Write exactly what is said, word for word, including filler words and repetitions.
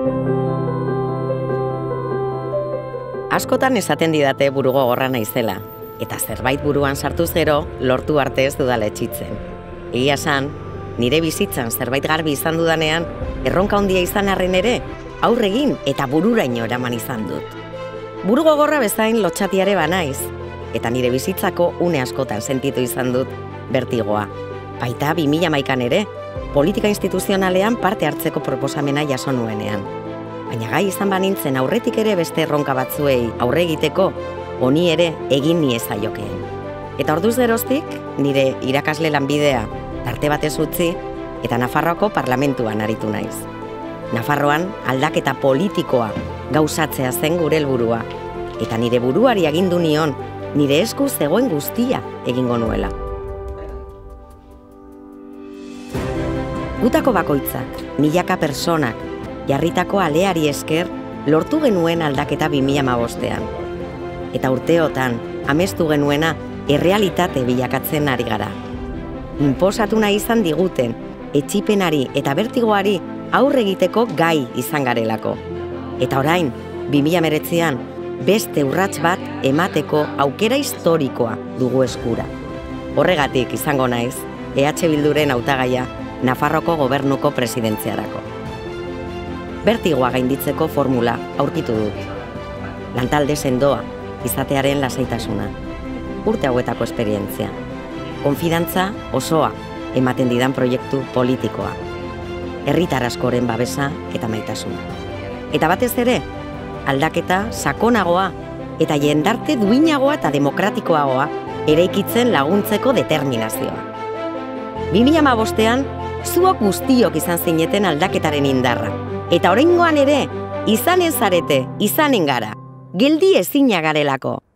Askotan esaten didate burugogorra naizela, eta zerbait buruan sartuz gero lortu arte ez dudala etxitzen. Egia esan, nire bizitzan zerbait garbi izan dudanean, erronka handia izan arren ere, aurregin eta bururaino eraman izan dut. Burugogorra bezain lotxatiare banaiz, eta nire bizitzako une askotan sentitu izan dut bertigoa. Baita bi mila hamaikan ere, politika instituzionalean parte hartzeko proposamena jaso nuenean. Baina gai izan banintzen aurretik ere beste erronka batzuei aurre egiteko, honi ere egin niezaiokeen. Eta orduz geroztik, nire irakasle lanbidea tarte batez utzi eta Nafarroako parlamentuan aritu naiz. Nafarroan aldaketa politikoa gauzatzea zen gure helburua, eta nire buruari agindu nion, nire esku zegoen guztia egingo nuela. Gutako bakoitzak, milaka personak, jarritako aleari esker lortu genuen aldaketa bi mila hamabostean. Eta urteotan, amestu genuena errealitate bilakatzen ari gara. Inposatu nahi izan diguten, etsipenari eta bertigoari aurre egiteko gai izan garelako. Eta orain, bi mila hemeretzian, beste urrats bat emateko aukera historikoa dugu eskura. Horregatik izango naiz, E H Bilduren hautagaia Nafarroko gobernuko presidentziarako. Bertigoa gainditzeko formula aurkitu dut. Lantalde sendoa, izatearen lasaitasuna. Urte hauetako esperientzia. Konfidantza osoa ematen didan proiektu politikoa. Herritar askoren babesa eta maitasuna. Eta batez ere, aldaketa sakonagoa eta jendarte duinagoa eta demokratikoagoa eraikitzen laguntzeko determinazioa. bi mila hamabostean, zuok guztiok izan zineten aldaketaren indarra. Eta oraingoan ere, izan ez zarete, izanen gara. Geldi ezina garelako.